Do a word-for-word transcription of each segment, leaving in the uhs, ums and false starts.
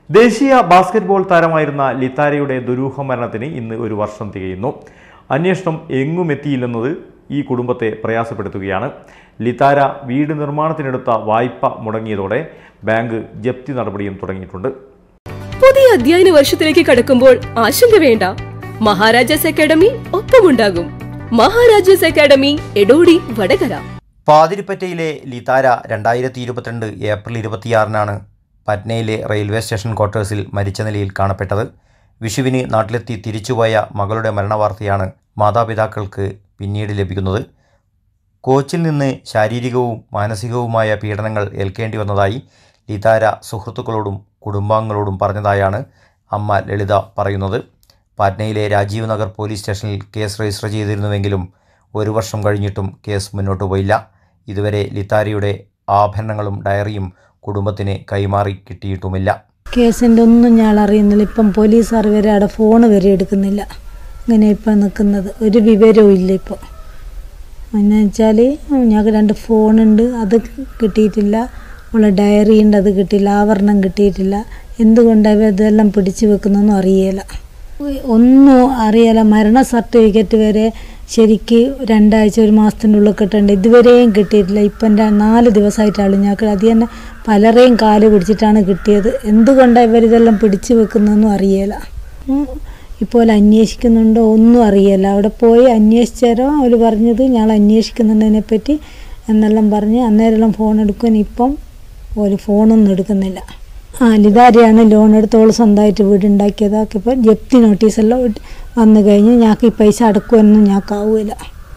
ദേശീയ ബാസ്കറ്റ്ബോൾ താരമായിരുന്ന ലിതാരയുടെ ദുരൂഹ മരണത്തിന് ഇന്ന് ഒരു വർഷം തികയുന്നു. അന്വേഷണം എങ്ങും എത്തിയില്ലെന്നത് ഈ കുടുംബത്തെ പ്രയാസപ്പെടുത്തുകയാണ്. ലിതാര വീട് നിർമ്മാണത്തിനെടുത്ത വായ്പ മുടങ്ങിയതോടെ ബാങ്ക് ജപ്തി നടപടിയും തുടങ്ങിയിട്ടുണ്ട്. പുതിയ അധ്യയന വർഷത്തിലേക്ക് കടക്കുമ്പോൾ ആശങ്ക വേണ്ട. മഹാരാജാസ് അക്കാദമി ഒപ്പമുണ്ടാകും. മഹാരാജാസ് അക്കാദമി എടോടി വടകര. പാതിരിപ്പറ്റയിലെ ലിതാര രണ്ടായിരത്തി ഇരുപത്തിരണ്ട് ഏപ്രിൽ ഇരുപത്തിയാറിനാണ് പറ്റ്നയിലെ റെയിൽവേ സ്റ്റേഷൻ ക്വാർട്ടേഴ്സിൽ മരിച്ച നിലയിൽ കാണപ്പെട്ടത്. വിഷുവിന് നാട്ടിലെത്തി തിരിച്ചുപോയ മകളുടെ മരണവാർത്തയാണ് മാതാപിതാക്കൾക്ക് പിന്നീട് ലഭിക്കുന്നത്. കോച്ചിൽ നിന്ന് ശാരീരികവും മാനസികവുമായ പീഡനങ്ങൾ ഏൽക്കേണ്ടി വന്നതായി ലിതാര സുഹൃത്തുക്കളോടും കുടുംബാംഗങ്ങളോടും പറഞ്ഞതായാണ് അമ്മ ലളിത പറയുന്നത്. പാറ്റ്നയിലെ രാജീവ് നഗർ പോലീസ് സ്റ്റേഷനിൽ കേസ് രജിസ്റ്റർ ചെയ്തിരുന്നുവെങ്കിലും ഒരു വർഷം കഴിഞ്ഞിട്ടും കേസ് മുന്നോട്ട് പോയില്ല. ഇതുവരെ ലിതാരയുടെ ആഭരണങ്ങളും ഡയറിയും കുടുംബത്തിന് കൈമാറി കിട്ടിയിട്ടുമില്ല. കേസിൻ്റെ ഒന്നും ഞാൻ അറിയുന്നില്ല. ഇപ്പം പോലീസുകാർ വരെ അവിടെ ഫോണ് വരെ എടുക്കുന്നില്ല. ഇങ്ങനെ ഇപ്പം നിൽക്കുന്നത് ഒരു വിവരവും ഇല്ല. ഇപ്പോൾ എന്ന് വെച്ചാൽ ഞങ്ങൾക്ക് രണ്ട് ഫോണുണ്ട്, അത് കിട്ടിയിട്ടില്ല. ഉള്ള ഡയറി ഉണ്ട്, അത് കിട്ടിയില്ല. ആഭരണം കിട്ടിയിട്ടില്ല. എന്തുകൊണ്ടാണ് ഇതെല്ലാം പിടിച്ചു വെക്കുന്നതെന്നും അറിയില്ല. ഒന്നും അറിയില്ല. മരണ സർട്ടിഫിക്കറ്റ് വരെ ശരിക്ക് രണ്ടാഴ്ച ഒരു മാസത്തിൻ്റെ ഉള്ളിൽ കിട്ടേണ്ട, ഇതുവരെയും കിട്ടിയിട്ടില്ല. ഇപ്പം നാല് ദിവസമായിട്ടാണ് ഞങ്ങൾക്ക് അത് തന്നെ പലരെയും കാല് പിടിച്ചിട്ടാണ് കിട്ടിയത്. എന്തുകൊണ്ടാണ് ഇവരിതെല്ലാം പിടിച്ചു വെക്കുന്നതെന്നും അറിയില്ല. ഇപ്പോൾ അന്വേഷിക്കുന്നുണ്ടോ ഒന്നും അറിയില്ല. അവിടെ പോയി അന്വേഷിച്ചാലോ അവർ പറഞ്ഞത് ഞങ്ങൾ അന്വേഷിക്കുന്നുണ്ടതിനെപ്പറ്റി എന്നെല്ലാം പറഞ്ഞ് അന്നേരം ഫോൺ എടുക്കും. ഇപ്പം ഒരു ഫോണൊന്നും എടുക്കുന്നില്ല. ആ ലിതാരയാണ് ലോൺ എടുത്തോളം സ്വന്തമായിട്ട് വീടുണ്ടാക്കിയതൊക്കെ. ഇപ്പോൾ ജപ്തി നോട്ടീസെല്ലാം വന്നു കഴിഞ്ഞ് ഞങ്ങൾക്ക് ഈ പൈസ അടക്കുമെന്നും ഞങ്ങൾക്കാവില്ല.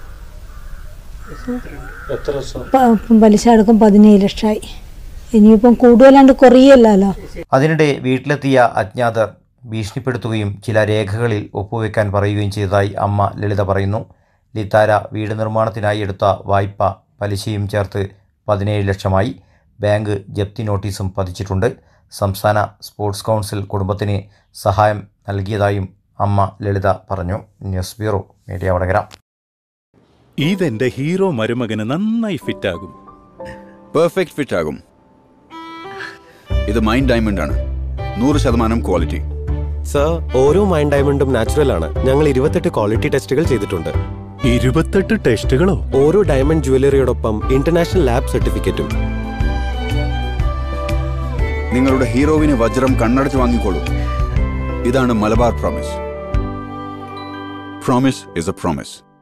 പലിശ അടക്കം പതിനേഴ് ലക്ഷമായി. ഇനിയിപ്പം കൂടുതലാണ്ട് കുറയല്ലോ. അതിനിടെ വീട്ടിലെത്തിയ അജ്ഞാതർ ഭീഷണിപ്പെടുത്തുകയും ചില രേഖകളിൽ ഒപ്പുവെക്കാൻ പറയുകയും ചെയ്തതായി അമ്മ ലളിത പറയുന്നു. ലിതാര വീട് നിർമ്മാണത്തിനായി എടുത്ത വായ്പ പലിശയും ചേർത്ത് പതിനേഴ് ലക്ഷമായി. ബാങ്ക് ജപ്തി നോട്ടീസും പതിച്ചിട്ടുണ്ട്. സംസ്ഥാന സ്പോർട്സ് കൗൺസിൽ കുടുംബത്തിന് സഹായം നൽകിയതായും അമ്മ ലളിത പറഞ്ഞു. News bureau media Vadakara. ഇതെന്റെ ഹീറോ മരുമകന് നന്നായി ഫിറ്റ് ആകും. പെർഫെക്റ്റ് ഫിറ്റ് ആകും. ഇത് മൈൻ ഡയമണ്ട് ആണ്, നൂറ് ശതമാനം ക്വാളിറ്റി. സർ, ഓരോ മൈൻ ഡയമണ്ടും നാച്ചുറൽ ആണ്. ഞങ്ങൾ ഇരുപത്തെട്ട് ക്വാളിറ്റി ടെസ്റ്റുകൾ ചെയ്തിട്ടുണ്ട്. ഇരുപത്തെട്ട് ടെസ്റ്റുകളോ? ഓരോ ഡയമണ്ട് ജ്വല്ലറിയോടൊപ്പം ഇന്റർനാഷണൽ ലാബ് സർട്ടിഫിക്കറ്റും. നിങ്ങളുടെ ഹീറോവിന് വജ്രം കണ്ണടച്ച് വാങ്ങിക്കോളൂ. ഇതാണ് Malabar promise. Promise is a promise.